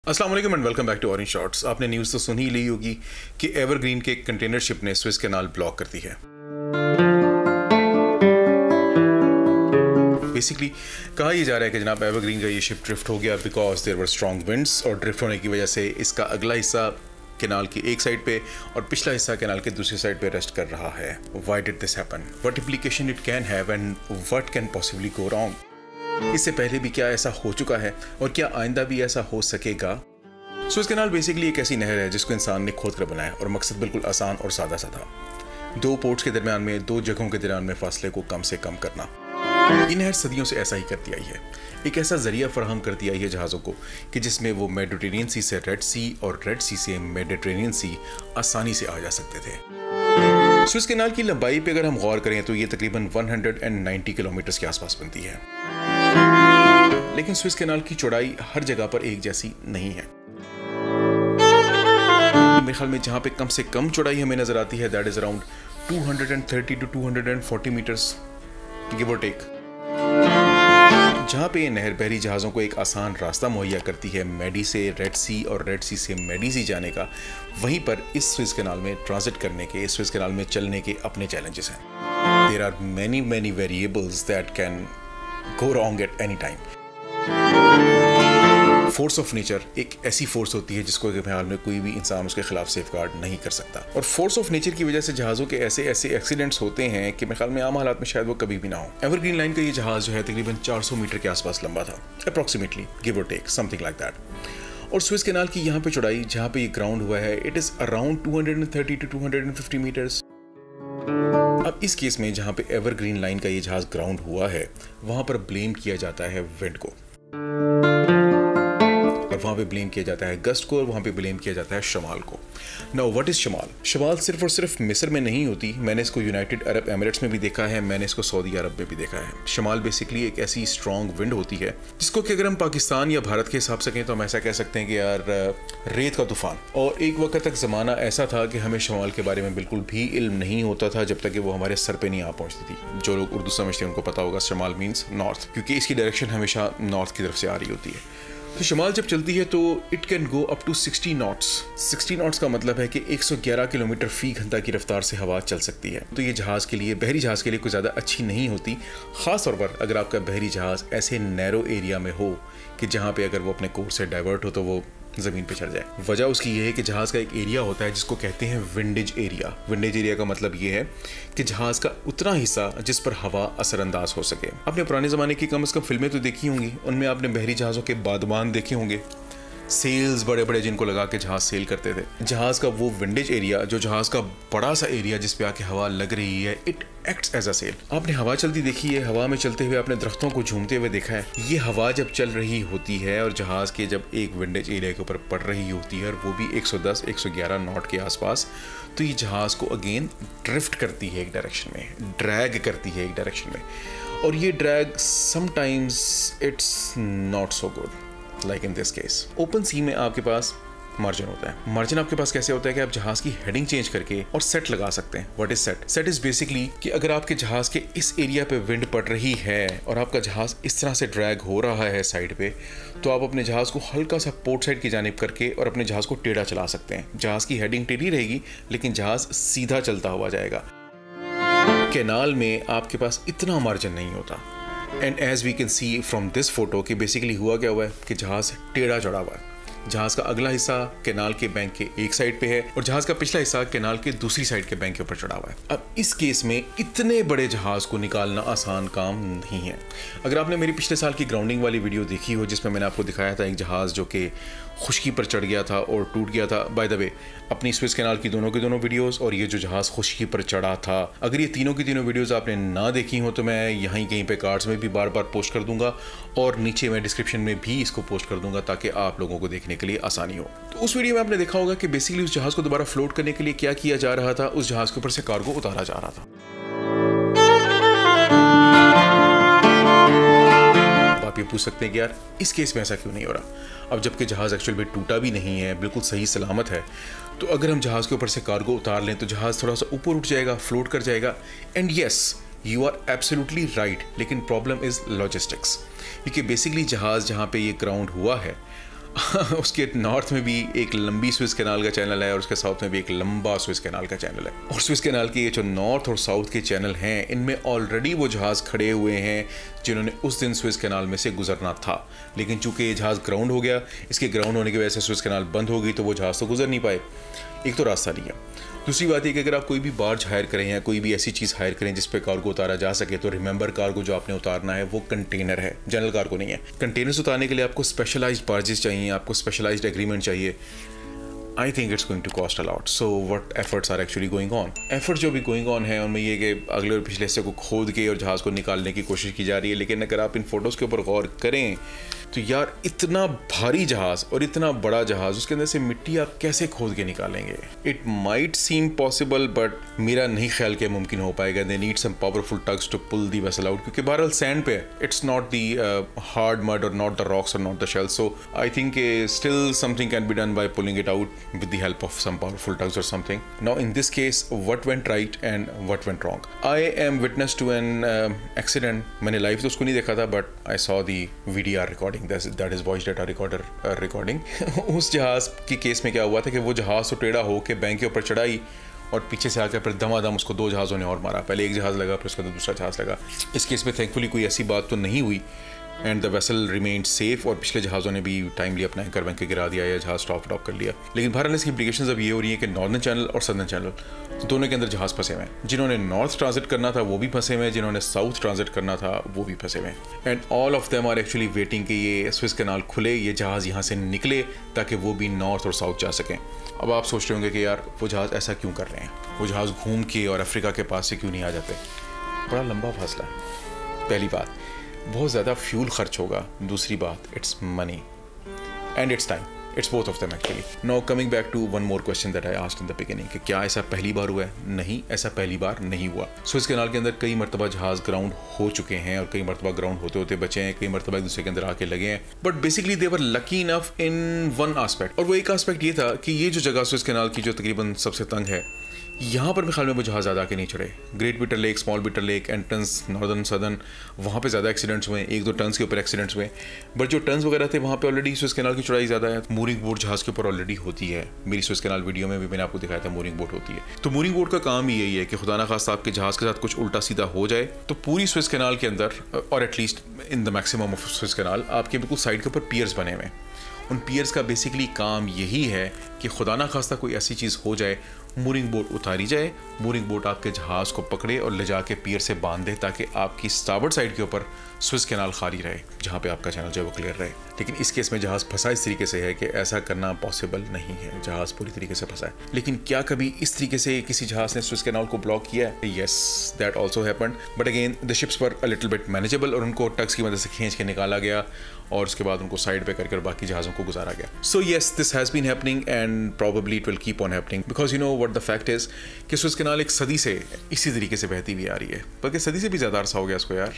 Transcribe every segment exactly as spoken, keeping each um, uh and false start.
अस्सलाम वालेकुम and welcome back to orange shorts. आपने न्यूज़ तो सुन ही ली होगी कि एवरग्रीन के कंटेनर शिप ने स्विस कैनाल ब्लॉक कर दी है। बेसिकली कहा यह जा रहा है कि जनाब एवरग्रीन का ये शिप ड्रिफ्ट हो गया because there were strong winds, और ड्रिफ्ट होने की वजह से इसका अगला हिस्सा कैनाल की एक साइड पे और पिछला हिस्सा कैनाल के दूसरी साइड पे रेस्ट कर रहा है। Why did this happen, what implication it can have and what can possibly go wrong. इससे पहले भी क्या ऐसा हो चुका है और क्या आइंदा भी ऐसा हो सकेगा। स्विस कैनाल बेसिकली एक ऐसी नहर है जिसको इंसान ने खोद कर बनाया और मकसद बिल्कुल आसान और सादा सा था, दो पोर्ट्स के दरमियान में, दो जगहों के दरमियान में फासले को कम से कम करना। ये नहर सदियों से ऐसा ही करती आई है, एक ऐसा जरिया फराहम करती आई है जहाज़ों को कि जिसमें वो मेडिटेरेनियन सी से रेड सी और रेड सी से मेडिटेरेनियन सी आसानी से आ जा सकते थे। स्विस कैनाल की लंबाई पे अगर हम गौर करें तो ये तकरीबन एक सौ नब्बे किलोमीटर के आसपास बनती है, लेकिन स्विस कैनाल की चौड़ाई हर जगह पर एक जैसी नहीं है। मेरे ख्याल में जहाँ पे कम से कम चौड़ाई हमें नजर आती है दैट इज अराउंड दो सौ तीस टू दो सौ चालीस मीटर्स गिव और टेक। जहाँ पे ये नहर बहरी जहाज़ों को एक आसान रास्ता मुहैया करती है मेडी से रेड सी और रेड सी से मेडी सी जाने का, वहीं पर इस स्विस कैनाल में ट्रांजिट करने के, स्विस कैनाल में चलने के अपने चैलेंजेस हैं। There are many many variables that can go wrong at any time. Force of nature एक ऐसी फोर्स होती है जिसको के ख्याल में कोई भी इंसान उसके खिलाफ सेफगार्ड नहीं कर सकता, और फोर्स ऑफ नेचर की वजह से जहाज़ों के ऐसे ऐसे एक्सीडेंट्स होते हैं कि मेरे ख्याल में आम हालात में शायद वो कभी भी ना हो। एवरग्रीन लाइन का ये जहाज़ जो है तकरीबन चार सौ मीटर के आसपास लंबा था, अप्रॉक्सीमेटली गिव और टेक समथिंग लाइक दैट। और स्विस कैनाल की यहाँ पे चौड़ाई जहाँ पे ये ग्राउंड हुआ है इट इज़ अराउंड दो सौ तीस टू दो सौ पचास मीटर्स। अब इस केस में जहाँ पे एवरग्रीन लाइन का ये जहाज़ ग्राउंड हुआ है वहाँ पर ब्लेम किया जाता है विंड को, और वहाँ पे ब्लेम किया जाता है गस्ट को, और वहाँ पे ब्लेम किया जाता है शमाल को। नाउ व्हाट इज शमाल? शमाल सिर्फ और सिर्फ मिस्र में नहीं होती, मैंने इसको यूनाइटेड अरब एमिरेट्स में भी देखा है, मैंने इसको सऊदी अरब में भी देखा है। शमाल बेसिकली एक ऐसी स्ट्रॉन्ग विंड होती है जिसको कि अगर हम पाकिस्तान या भारत के हिसाब से कहें तो हम ऐसा कह सकते हैं कि यार रेत का तूफान। और एक वक्त तक ज़माना ऐसा था कि हमें शमाल के बारे में बिल्कुल भी इल्म नहीं होता था जब तक कि वो हमारे सर पे नहीं आ पहुँचती थी। जो लोग उर्दू समझते हैं उनको पता होगा शमाल मीन्स नॉर्थ, क्योंकि इसकी डायरेक्शन हमेशा नॉर्थ की तरफ से आ रही होती है। तो शमाल जब चलती है तो it can go up to साठ नॉट्स। साठ नॉट्स का मतलब है कि एक सौ ग्यारह किलोमीटर फी घंटा की रफ्तार से हवा चल सकती है। तो ये जहाज़ के लिए, बहरी जहाज़ के लिए कोई ज़्यादा अच्छी नहीं होती, ख़ास तौर पर अगर आपका बहरी जहाज़ ऐसे नैरो एरिया में हो कि जहाँ पे अगर वो अपने कोर्स से डाइवर्ट हो तो वो ज़मीन पे चढ़ जाए। वजह उसकी ये है कि जहाज़ का एक एरिया होता है जिसको कहते हैं विंडेज एरिया। विंडेज एरिया का मतलब ये है कि जहाज़ का उतना हिस्सा जिस पर हवा असरअंदाज हो सके। आपने पुराने ज़माने की कम से कम फिल्में तो देखी होंगी, उनमें आपने बहरी जहाज़ों के बादमान देखे होंगे, सेल्स बड़े बड़े जिनको लगा के जहाज़ सेल करते थे। जहाज़ का वो विंडेज एरिया, जो जहाज़ का बड़ा सा एरिया जिस पे आके हवा लग रही है, it acts as a sail. आपने हवा चलती देखी है, हवा में चलते हुए आपने दरख्तों को झूमते हुए देखा है। ये हवा जब चल रही होती है और जहाज़ के जब एक विंडेज एरिया के ऊपर पड़ रही होती है, और वो भी एक सौ दस एक सौ ग्यारह नॉट के आसपास, तो ये जहाज़ को अगेन ड्रिफ्ट करती है एक डायरेक्शन में, ड्रैग करती है एक डायरेक्शन में, और ये drag sometimes it's not so good. Like in this case open sea में आपके पास मार्जिन होता है। मार्जिन आपके पास कैसे होता है कि आप जहाज की हेडिंग चेंज करके और सेट लगा सकते हैं। What is set? Set is basically कि अगर आपके जहाज के इस एरिया पे विंड पड़ रही है और आपका जहाज इस तरह से ड्रैग हो रहा है साइड पे, तो आप अपने जहाज को हल्का सा पोर्ट साइड की जानिब करके और अपने जहाज को टेढ़ा चला सकते हैं। जहाज की हेडिंग टेढ़ी रहेगी लेकिन जहाज सीधा चलता हुआ जाएगा। कैनाल में आपके पास इतना मार्जिन नहीं होता, and as we can see from this photo कि बेसिकली हुआ क्या हुआ है कि जहाज टेढ़ा चढ़ा हुआ है। जहाज का अगला हिस्सा कैनाल के बैंक के एक साइड पे है और जहाज का पिछला हिस्सा कैनाल के दूसरी साइड के बैंक के ऊपर चढ़ा हुआ है। अब इस केस में इतने बड़े जहाज को निकालना आसान काम नहीं है। अगर आपने मेरी पिछले साल की ग्राउंडिंग वाली वीडियो देखी हो जिसमें मैंने आपको दिखाया था एक जहाज जो कि खुश्की पर चढ़ गया था और टूट गया था, बाय द वे अपनी स्विस कैनाल की दोनों के दोनों वीडियोस और ये जो जहाज खुश्की पर चढ़ा था, अगर ये तीनों की तीनों वीडियोस आपने ना देखी हो तो मैं यहीं कहीं पे कार्ड्स में भी बार बार पोस्ट कर दूंगा और नीचे मैं डिस्क्रिप्शन में भी इसको पोस्ट कर दूंगा ताकि आप लोगों को देखने के लिए आसानी हो। तो उस वीडियो में आपने देखा होगा कि बेसिकली उस जहाज को दोबारा फ्लोट करने के लिए क्या किया जा रहा था, उस जहाज के ऊपर से कार्गो उतारा जा रहा था। आप ये पूछ सकते हैं कि यार इस केस में ऐसा क्यों नहीं हो रहा। अब जबकि जहाज़ एक्चुअल में टूटा भी नहीं है, बिल्कुल सही सलामत है, तो अगर हम जहाज़ के ऊपर से कार्गो उतार लें तो जहाज़ थोड़ा सा ऊपर उठ जाएगा, फ्लोट कर जाएगा। And yes, you are absolutely right, लेकिन प्रॉब्लम इज़ लॉजिस्टिक्स, क्योंकि बेसिकली जहाज़ जहाँ पे ये ग्राउंड हुआ है उसके नॉर्थ में भी एक लंबी स्विस कैनाल का चैनल है और उसके साउथ में भी एक लंबा स्विस कैनाल का चैनल है। और स्विस कैनाल के ये जो नॉर्थ और साउथ के चैनल हैं, इनमें ऑलरेडी वो जहाज़ खड़े हुए हैं जिन्होंने उस दिन स्विस कैनाल में से गुजरना था। लेकिन चूंकि ये जहाज़ ग्राउंड हो गया, इसके ग्राउंड होने की वजह से स्विस कैनाल बंद हो गई, तो वो जहाज़ तो गुजर नहीं पाए। एक तो रास्ता नहीं है। दूसरी बात है कि अगर आप कोई भी बार्ज हायर करें या कोई भी ऐसी चीज़ हायर करें जिस पे कार्गो उतारा जा सके, तो रिमेंबर कार्गो जो आपने उतारना है वो कंटेनर है, जनरल कार्गो नहीं है। कंटेनर्स उतारने के लिए आपको स्पेशलाइज्ड बार्जेस चाहिए, आपको स्पेशलाइज्ड एग्रीमेंट चाहिए। I think it's going to cost a lot. So what efforts are actually going on? Effort जो भी गोइंग ऑन है उनमें ये कि अगले और पिछले हिस्से को खोद के और जहाज़ को निकालने की कोशिश की जा रही है। लेकिन अगर आप इन फोटोज़ के ऊपर गौर करें तो यार इतना भारी जहाज़ और इतना बड़ा जहाज़, उसके अंदर से मिट्टी आप कैसे खोद के निकालेंगे? It might seem possible, but मेरा नहीं ख्याल कि मुमकिन हो पाएगा। They need some powerful tugs to pull the vessel out, क्योंकि बहरहाल सैंड पे it's not the hard mud और नॉट द रॉक्स और not the shells. So I think still something can be done by pulling it out with the help of some powerful tugs or something. Now in this case, what went right and what went wrong? I am witness to an uh, accident. मैंने live तो उसको नहीं देखा था, but I saw the V D R recording. That is, that is voice data recorder uh, recording. उस जहाज़ के case में क्या हुआ था कि वो जहाज़ तो टेढ़ा हो के बैंक के ऊपर चढ़ाई और पीछे से आकर फिर धमाधम उसको दो जहाज़ों ने और मारा। पहले एक जहाज़ लगा, फिर उसके बाद दूसरा जहाज़ लगा। इस केस में थैंकफुली कोई ऐसी बात तो नहीं हुई and the vessel remained safe, और पिछले जहाज़ों ने भी टाइमली अपना एंकर वैंकर गिरा दिया या जहाज़ स्टॉप स्टॉप कर लिया। लेकिन बहरहाल इसकी इम्प्लीकेशंस अब ये हो रही है कि नॉर्दर्न चैनल और सदर्न चैनल दोनों के अंदर जहाज़ फंसे हुए हैं। जिन्होंने नॉर्थ ट्रांजिट करना था वो भी फंसे हुए हैं, जिन्होंने साउथ ट्रांजिट करना था वो भी फंसे हुए हैं। And all of them are actually waiting कि ये स्विस कैनाल खुले, ये जहाज़ यहाँ से निकले ताकि वो भी नॉर्थ और साउथ जा सकें। अब आप सोच रहे होंगे कि यार वो जहाज़ ऐसा क्यों कर रहे हैं, वो जहाज़ घूम के और अफ्रीका के पास से क्यों नहीं आ जाते? बड़ा लंबा फासला है। पहली बात, बहुत ज़्यादा फ्यूल खर्च होगा। दूसरी बात, it's money and it's time, it's both of them actually. Now coming back to one more question that I asked in the beginning कि क्या ऐसा पहली बार हुआ है? नहीं, ऐसा पहली बार नहीं हुआ। स्विस कैनाल के अंदर कई मरतबा जहाज़ ग्राउंड हो चुके हैं और कई मरतबा ग्राउंड होते होते बचे हैं, कई मरतबा एक दूसरे के अंदर आके लगे हैं, but basically they were lucky enough in one aspect. और वो एक आस्पेक्ट ये था कि ये जो जगह स्विस कैनाल की जो तकरीबन सबसे तंग है, यहाँ पर भी ख्याल में वो जहाज़ ज़्यादा आके नहीं चढ़े। Great Bitter Lake, Small Bitter Lake, entrance, northern, southern, वहाँ पे ज़्यादा एक्सीडेंट्स हुए, एक दो टर्न्स के ऊपर एक्सीडेंट्स हुए। बट जो टर्न्स वगैरह थे वहाँ पे ऑलरेडी स्विस कैनाल की चौड़ाई ज़्यादा है। मूरिंग बोट जहाज़ के ऊपर ऑलरेडी होती है। मेरी स्विस कैनाल वीडियो में भी मैंने आपको दिखाया था मूरिंग बोट होती है। तो मूरिंग बोट का काम ही यही है कि खुदा ना खास्ता आपके जहाज़ के साथ कुछ उल्टा सीधा हो जाए तो पूरी स्विस कैनाल के अंदर, और at least in the maximum of Suez canal, आपके बिल्कुल साइड के ऊपर पियर्स बने हुए हैं। उन पियर्स का बेसिकली काम यही है कि खुदा ना खास्ता कोई ऐसी चीज़ हो जाए, मूरिंग बोट उतारी जाए, मूरिंग बोट आपके जहाज़ को पकड़े और ले जाके पियर से बांध दे ताकि आपकी स्टारबोर्ड साइड के ऊपर स्विस कैनाल खाली रहे, जहाँ पे आपका चैनल जो है वो क्लियर रहे। लेकिन इस केस में जहाज़ फंसा इस तरीके से है कि ऐसा करना पॉसिबल नहीं है, जहाज़ पूरी तरीके से फंसा है। लेकिन क्या कभी इस तरीके से किसी जहाज़ ने स्विस कैनाल को ब्लॉक किया है? Yes, that also happened, but again the ships were a little bit manageable और उनको टग्स की मदद से खींच के निकाला गया और उसके बाद उनको साइड पे करके बाकी जहाज़ों को गुजारा गया। So yes, this has been happening and probably it will keep on happening, because you know what the fact is कि स्विस कैनाल एक सदी से इसी तरीके से बहती हुई आ रही है, बल्कि सदी से भी ज़्यादा अरसा हो गया इसको यार।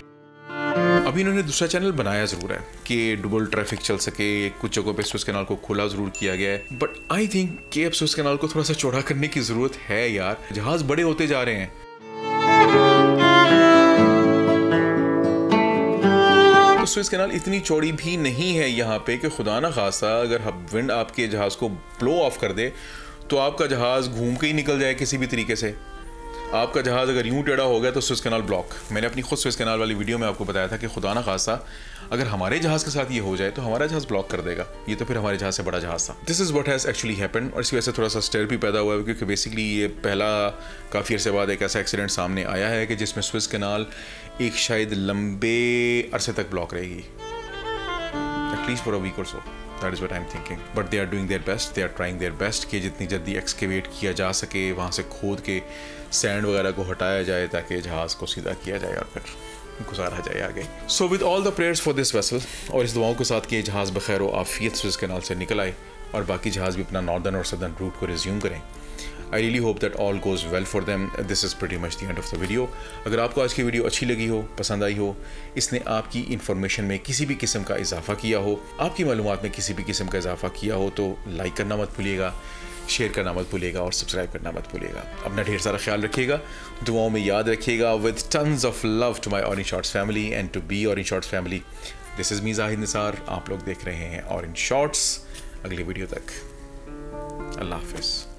अभी इन्होंने दूसरा चैनल बनाया ज़रूर है कि डबल ट्रैफिक चल सके, कुछ जगहों पे स्विस कैनाल को खुला ज़रूर किया गया है, बट आई थिंक कि अब स्विस कैनाल को थोड़ा सा चौड़ा करने की ज़रूरत है यार। जहाज़ बड़े होते जा रहे हैं। तो स्विस कैनाल इतनी चौड़ी भी नहीं है यहाँ पे कि खुदा ना खासा अगर विंड आपके जहाज़ को ब्लो ऑफ कर दे तो आपका जहाज़ घूम के ही निकल जाए किसी भी तरीके से। आपका जहाज़ अगर यूं टेढ़ा हो गया तो स्विस कैनाल ब्लॉक। मैंने अपनी खुद स्विस कैनाल वाली वीडियो में आपको बताया था कि खुदा ना खासा अगर हमारे जहाज़ के साथ ये हो जाए तो हमारा जहाज़ ब्लॉक कर देगा। ये तो फिर हमारे जहाज़ से बड़ा जहाज़ था। This is what has actually happened, और इसकी वजह से थोड़ा सा स्टेयर भी पैदा हुआ है, क्योंकि बेसिकली ये पहला काफ़ी अर्से बाद एक ऐसा एक्सीडेंट सामने आया है कि जिसमें स्विस कैनाल एक शायद लंबे अरसे तक ब्लॉक रहेगी, एटलीस्ट फॉर अ वीक और सो। That is what I'm thinking. But they are doing their best. They are trying their best कि जितनी जल्दी एक्सकेवेट किया जा सके, वहाँ से खोद के सैंड वगैरह को हटाया जाए ताकि जहाज़ को सीधा किया जाए और फिर गुजारा जाए आगे। So with all the prayers for this vessel, और इस दुआओं के साथ कि जहाज़ बखैर व आफियत स्विस कैनाल से निकल आए और बाकी जहाज़ भी अपना नॉर्दर्न और सदर्न रूट को रिज्यूम करें। I really hope that all goes well for them. This is pretty much the end of the video. अगर आपको आज की वीडियो अच्छी लगी हो, पसंद आई हो, इसने आपकी इन्फॉर्मेशन में किसी भी किस्म का इजाफा किया हो, आपकी मालूमात में किसी भी किस्म का इजाफा किया हो, तो लाइक करना मत भूलिएगा, शेयर करना मत भूलिएगा और सब्सक्राइब करना मत भूलिएगा। अपना ढेर सारा ख्याल रखिएगा, दुआओं में याद रखिएगा। With tons of love to my Orange Shorts family and to be Orange Shorts family. This is me Zahid Nisar, आप लोग देख रहे हैं ऑरेंज शॉर्ट्स। अगली वीडियो तक अल्लाह हाफिज़।